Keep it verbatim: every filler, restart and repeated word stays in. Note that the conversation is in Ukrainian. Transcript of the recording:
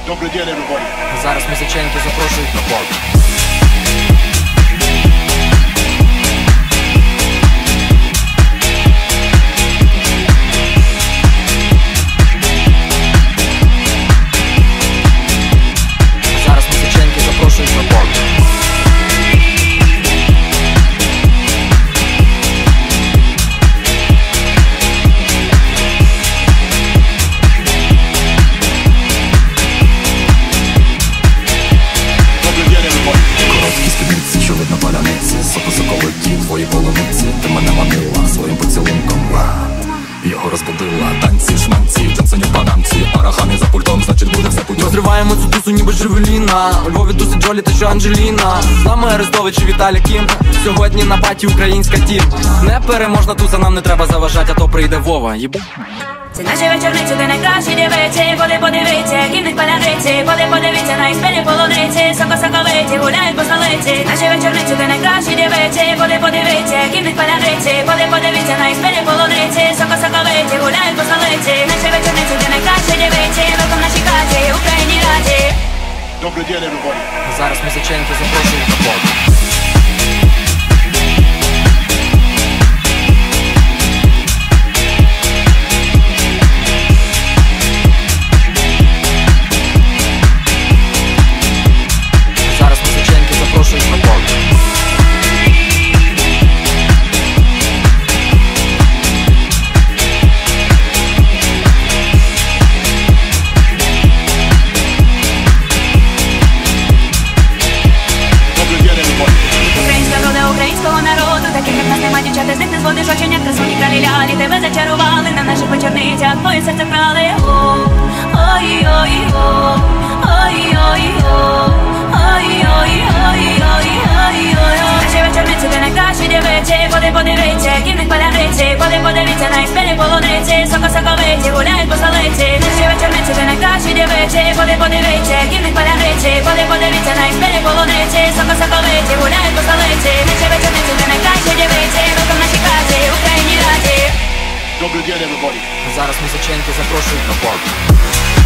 Добрий день, everybody. Зараз музиченьки запрошують на пол. Зараз музиченьки запрошують на пол. Твої полуниці, ти мене манила своїм поцілунком. Його розбудила. Танці, шманці, джонсоні в панамці. Арахамі за пультом, значить буде все путем. Розриваємо цю тусу ніби Джевеліна. У Львові досить Джолі та що Анджеліна. З нами Арестович і Віталій Кім. Сьогодні на паті українська тім. Непереможна туса, нам не треба заважати, а то прийде Вова. Єбу. Це наші вечорниці, де найкращі дівиці. Поди подивіться, які в них паляниці. Поди подивіться на іспені полуниці. Соко-соковиті, гуляють по столиці. Наші вечорниці, де найкращі дівиці. Поди подивіться, які в них паляниці. Поди подивіться на іспені полуниці. Соко-соковиті, гуляють по столиці. Наші вечорниці, де найкращі дівиці. Велком нашій хаті, Україні раді. Добрий день, everybody. Зараз музиченьки запрошують на пол. Дівчата, з них не зводиш оченят, красуні кралі лялі. Тебе зачарували, на наших вечорницях твоє серце вкрали. Ой-ой-ой-ой, ой-ой-ой, ой-ой-ой-ой-ой. Наші вечорниці, де найкращі дівиці. Поди подивіться, які в них паляниці. Поди подивіться на іспені полуниці. Соко-соковиті, гуляють по столиці. Наші вечорниці, де найкращі дівиці. Поди подивіться, які в них паляниці. Поди подивіться на іспені полуниці. Соко-соковиті, гуляють по столиці. Наші вечорниці, де найкращі дівиці. Велком нашій хаті, Україні раді. Добрий день, everybody. Зараз музиченьки запрошують на пол.